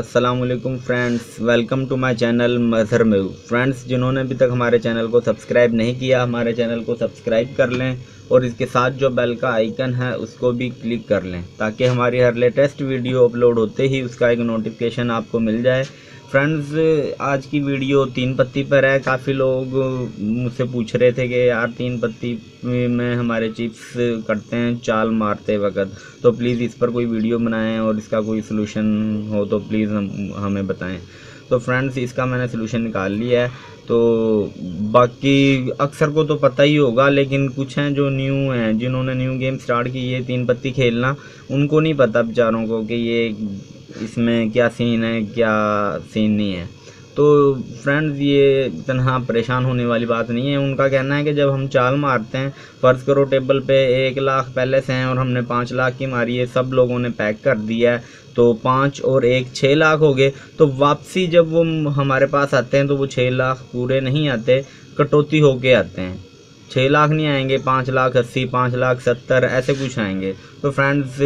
अस्सलामुअलैकुम friends, welcome to my channel Mazhar Mahboob. Friends, जिन्होंने अभी तक हमारे चैनल को सब्सक्राइब नहीं किया, हमारे चैनल को सब्सक्राइब कर लें और इसके साथ जो बेल का आइकन है उसको भी क्लिक कर लें ताकि हमारी हर लेटेस्ट वीडियो अपलोड होते ही उसका एक नोटिफिकेशन आपको मिल जाए। फ्रेंड्स, आज की वीडियो 3 पत्ती पर है। काफ़ी लोग मुझसे पूछ रहे थे कि यार 3 पत्ती में हमारे चिप्स कटते हैं चाल मारते वक्त, तो प्लीज़ इस पर कोई वीडियो बनाएं और इसका कोई सलूशन हो तो प्लीज़ हमें बताएं। तो फ्रेंड्स, इसका मैंने सलूशन निकाल लिया है। तो बाकी अक्सर को तो पता ही होगा, लेकिन कुछ हैं जो न्यू हैं, जिन्होंने न्यू गेम स्टार्ट की है 3 पत्ती खेलना, उनको नहीं पता बेचारों को कि ये इसमें क्या सीन है क्या सीन नहीं है। तो फ्रेंड्स, ये इतना परेशान होने वाली बात नहीं है। उनका कहना है कि जब हम चाल मारते हैं, फ़र्ज़ करो टेबल पे 1 लाख पहले से हैं और हमने 5 लाख की मारी है, सब लोगों ने पैक कर दिया है, तो 5 और 1 6 लाख हो गए। तो वापसी जब वो हमारे पास आते हैं तो वो 6 लाख पूरे नहीं आते, कटौती होके आते हैं। 6 लाख नहीं आएंगे, 5 लाख 80, 5 लाख 70 ऐसे कुछ आएंगे। तो फ्रेंड्स,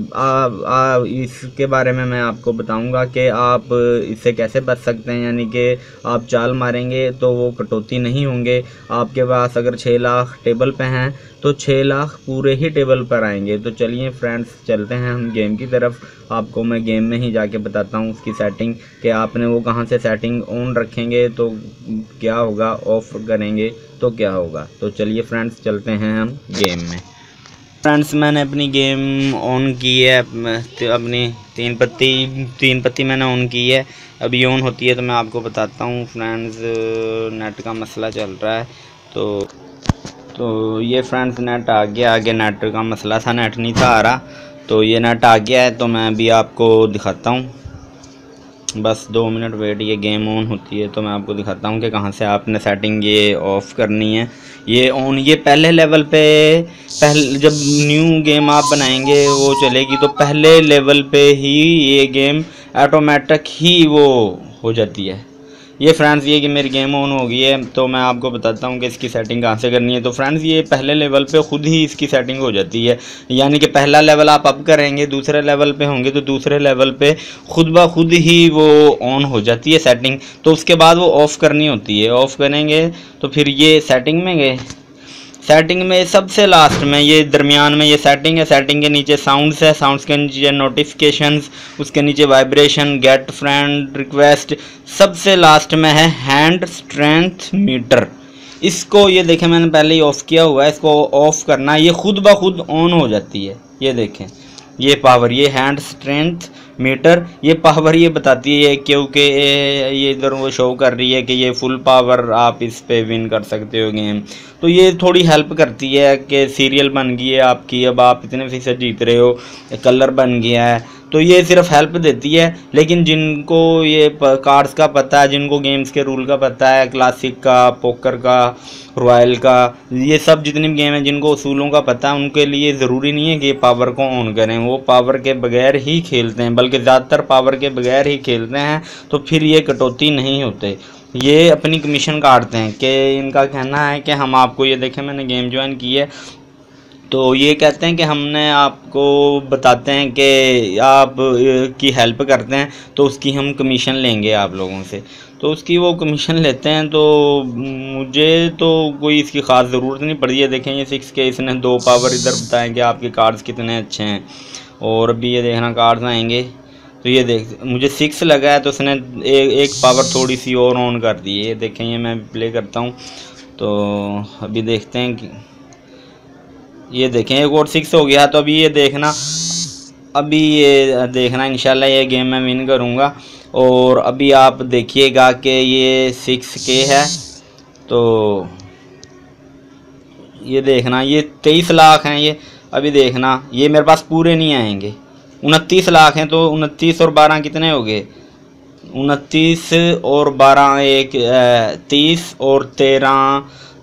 इसके बारे में मैं आपको बताऊंगा कि आप इससे कैसे बच सकते हैं। यानी कि आप चाल मारेंगे तो वो कटौती नहीं होंगे। आपके पास अगर 6 लाख टेबल पे हैं तो 6 लाख पूरे ही टेबल पर आएंगे। तो चलिए फ्रेंड्स, चलते हैं हम गेम की तरफ। आपको मैं गेम में ही जाके बताता हूँ उसकी सेटिंग कि आपने वो कहाँ से सेटिंग ऑन रखेंगे तो क्या होगा, ऑफ करेंगे तो क्या होगा। तो चलिए फ्रेंड्स, चलते हैं हम गेम में। फ्रेंड्स, मैंने अपनी गेम ऑन की है, अपनी 3 पत्ती मैंने ऑन की है। अभी ऑन होती है तो मैं आपको बताता हूँ। फ्रेंड्स, नेट का मसला चल रहा है तो ये फ्रेंड्स नेट आ गया। आगे नेट का मसला था, नेट नहीं था आ रहा, तो ये नेट आ गया है। तो मैं अभी आपको दिखाता हूँ, बस 2 मिनट वेट। ये गेम ऑन होती है तो मैं आपको दिखाता हूँ कि कहाँ से आपने सेटिंग ये ऑफ़ करनी है। ये ऑन, ये पहले लेवल पे, जब न्यू गेम आप बनाएंगे वो चलेगी तो पहले लेवल पे ही ये गेम ऑटोमेटिक ही वो हो जाती है। ये फ्रेंड्स, ये कि मेरी गेम ऑन हो गई है तो मैं आपको बताता हूँ कि इसकी सेटिंग कहाँ से करनी है। तो फ्रेंड्स, ये पहले लेवल पे खुद ही इसकी सेटिंग हो जाती है। यानी कि पहला लेवल आप अप करेंगे, दूसरे लेवल पे होंगे तो दूसरे लेवल पे खुद ब खुद ही वो ऑन हो जाती है सेटिंग। तो उसके बाद वो ऑफ़ करनी होती है। ऑफ़ करेंगे तो फिर ये सेटिंग में गए, सेटिंग में सबसे लास्ट में ये दरमियान में ये सेटिंग है। सेटिंग के नीचे साउंड्स है, साउंड्स के नीचे नोटिफिकेशंस, उसके नीचे वाइब्रेशन, गेट फ्रेंड रिक्वेस्ट, सबसे लास्ट में है हैंड स्ट्रेंथ मीटर। इसको ये देखें, मैंने पहले ही ऑफ़ किया हुआ है, इसको ऑफ़ करना, ये खुद ब खुद ऑन हो जाती है। ये देखें, ये पावर, ये हैंड स्ट्रेंथ मीटर, ये पावर ये बताती है क्योंकि ये इधर वो शो कर रही है कि ये फुल पावर आप इस पे विन कर सकते हो गेम। तो ये थोड़ी हेल्प करती है कि सीरियल बन गई है आपकी, अब आप इतने फीसद जीत रहे हो, कलर बन गया है, तो ये सिर्फ हेल्प देती है। लेकिन जिनको ये कार्ड्स का पता है, जिनको गेम्स के रूल का पता है, क्लासिक का, पोकर का, रॉयल का, ये सब जितनी भी गेम है जिनको उसूलों का पता है, उनके लिए ज़रूरी नहीं है कि पावर को ऑन करें। वो पावर के बगैर ही खेलते हैं, बल्कि ज़्यादातर पावर के बगैर ही खेलते हैं। तो फिर ये कटौती नहीं होते, ये अपनी कमीशन काटते हैं। कि इनका कहना है कि हम आपको, ये देखें मैंने गेम ज्वाइन की है, तो ये कहते हैं कि हमने आपको बताते हैं कि आप की हेल्प करते हैं तो उसकी हम कमीशन लेंगे आप लोगों से। तो उसकी वो कमीशन लेते हैं। तो मुझे तो कोई इसकी ख़ास ज़रूरत नहीं पड़ी है। देखें, ये 6 के इसने 2 पावर इधर बताएं कि आपके कार्ड्स कितने अच्छे हैं। और अभी ये देखना कार्ड्स आएंगे तो ये देख, मुझे 6 लगा है तो उसने एक पावर थोड़ी सी और ऑन कर दी है। ये देखें, ये मैं प्ले करता हूँ तो अभी देखते हैं कि ये देखें एक और 6 हो गया। तो अभी ये देखना, इंशाल्लाह ये गेम मैं विन करूँगा। और अभी आप देखिएगा कि ये 6K है, तो ये देखना, ये 23 लाख हैं। ये अभी देखना, ये मेरे पास पूरे नहीं आएंगे। 29 लाख हैं तो 29 और 12 कितने हो गए? 29 और 12 एक 30 और 13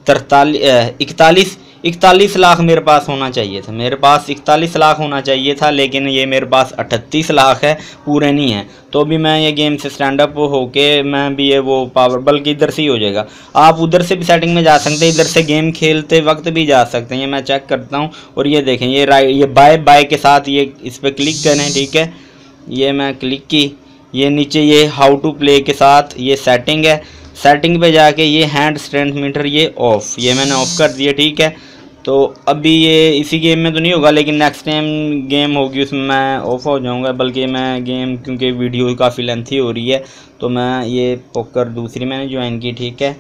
43 41 लाख मेरे पास होना चाहिए था। मेरे पास 41 लाख होना चाहिए था, लेकिन ये मेरे पास 38 लाख है, पूरे नहीं है। तो भी मैं ये गेम से स्टैंड अप होके मैं भी ये वो पावर, बल्कि इधर से ही हो जाएगा। आप उधर से भी सेटिंग में जा सकते हैं, इधर से गेम खेलते वक्त भी जा सकते हैं। ये मैं चेक करता हूँ। और ये देखें, ये बाय के साथ ये इस पर क्लिक करें, ठीक है। ये मैं क्लिक की, ये नीचे ये हाउ टू प्ले के साथ ये सेटिंग है, सेटिंग पे जाके ये हैंड स्ट्रेंथ मीटर ये ऑफ, ये मैंने ऑफ कर दिया। ठीक है, तो अभी ये इसी गेम में तो नहीं होगा, लेकिन नेक्स्ट टाइम गेम होगी उसमें मैं ऑफ हो जाऊंगा। बल्कि मैं गेम, क्योंकि वीडियो काफ़ी लेंथी हो रही है, तो मैं ये पोकर दूसरी मैंने ज्वाइन की। ठीक है,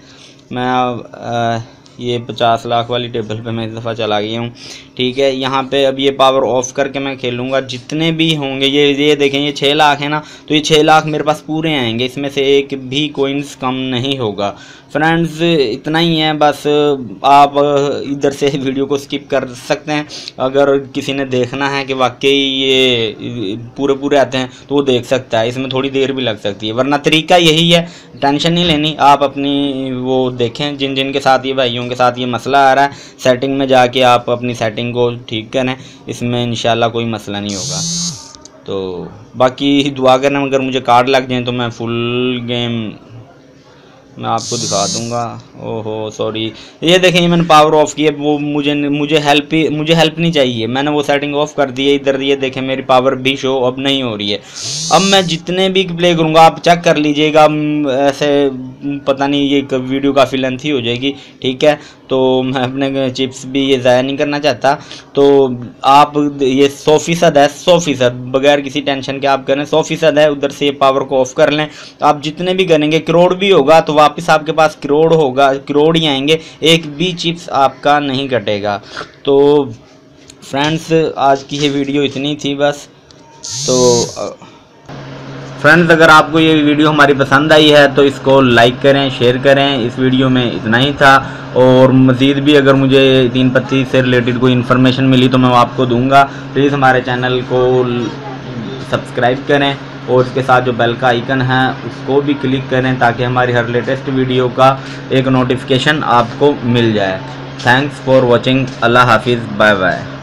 मैं ये 50 लाख वाली टेबल पे मैं इस दफ़ा चला गया हूँ। ठीक है, यहाँ पे अब ये पावर ऑफ करके मैं खेलूँगा। जितने भी होंगे ये देखें, ये 6 लाख है ना, तो ये 6 लाख मेरे पास पूरे आएंगे, इसमें से एक भी कोइंस कम नहीं होगा। फ्रेंड्स इतना ही है बस। आप इधर से वीडियो को स्किप कर सकते हैं, अगर किसी ने देखना है कि वाकई ये पूरे आते हैं तो वो देख सकता है, इसमें थोड़ी देर भी लग सकती है, वरना तरीका यही है, टेंशन नहीं लेनी। आप अपनी वो देखें, जिन के साथ ये भाइयों के साथ ये मसला आ रहा है, सेटिंग में जाके आप अपनी सेटिंग को ठीक करें, इसमें इंशाल्लाह कोई मसला नहीं होगा। तो बाकी दुआ करना, अगर मुझे कार्ड लग जाए तो मैं फुल गेम मैं आपको दिखा दूंगा। ओहो सॉरी, ये देखें, ये मैंने पावर ऑफ किया, वो मुझे हेल्प नहीं चाहिए, मैंने वो सेटिंग ऑफ कर दी है। इधर ये देखें, मेरी पावर भी शो अब नहीं हो रही है। अब मैं जितने भी प्ले करूँगा आप चेक कर लीजिएगा, ऐसे पता नहीं ये वीडियो काफ़ी लेंथी हो जाएगी। ठीक है, तो मैं अपने चिप्स भी ये ज़ाया नहीं करना चाहता, तो आप ये 100% है, 100% बगैर किसी टेंशन के आप करें, 100% है। उधर से पावर को ऑफ कर लें, आप जितने भी करेंगे, करोड़ भी होगा तो वापस आपके पास करोड़ होगा, करोड़ ही आएंगे, एक भी चिप्स आपका नहीं कटेगा। तो फ्रेंड्स आज की ये वीडियो इतनी थी बस। तो फ्रेंड्स अगर आपको ये वीडियो हमारी पसंद आई है तो इसको लाइक करें, शेयर करें। इस वीडियो में इतना ही था, और मज़ीद भी अगर मुझे तीन पत्ती से रिलेटेड कोई इन्फॉर्मेशन मिली तो मैं आपको दूंगा। प्लीज़ हमारे चैनल को सब्सक्राइब करें, और इसके साथ जो बेल का आइकन है उसको भी क्लिक करें, ताकि हमारी हर लेटेस्ट वीडियो का एक नोटिफिकेशन आपको मिल जाए। Thanks for watching. अल्लाह हाफिज़, बाय बाय।